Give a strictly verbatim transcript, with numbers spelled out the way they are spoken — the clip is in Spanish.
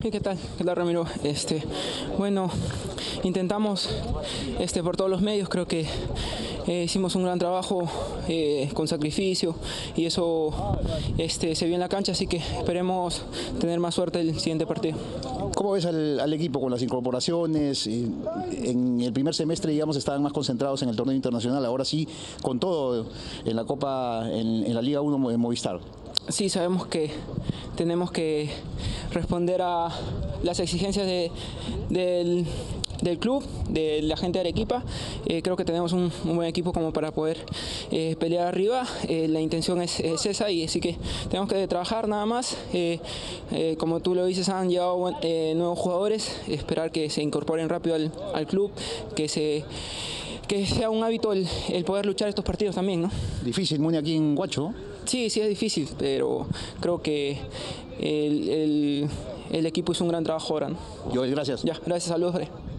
Sí, ¿qué tal? ¿Qué tal, Ramiro? Este, bueno, intentamos este, por todos los medios, creo que eh, hicimos un gran trabajo eh, con sacrificio y eso este, se vio en la cancha, así que esperemos tener más suerte el siguiente partido. ¿Cómo ves al, al equipo con las incorporaciones? En el primer semestre, digamos, estaban más concentrados en el torneo internacional, ahora sí, con todo en la Copa, en, en la Liga uno de Movistar. Sí, sabemos que tenemos que responder a las exigencias de, del, del club, de la gente de Arequipa. Eh, creo que tenemos un, un buen equipo como para poder eh, pelear arriba. Eh, la intención es, es esa y así que tenemos que trabajar nada más. Eh, eh, como tú lo dices, han llegado eh, nuevos jugadores, esperar que se incorporen rápido al, al club, que se... que sea un hábito el, el poder luchar estos partidos también, ¿no? Difícil, Muni, aquí en Huacho. Sí, sí es difícil, pero creo que el, el, el equipo hizo un gran trabajo ahora, ¿no? Joel, gracias. Ya, gracias, saludos, Bre.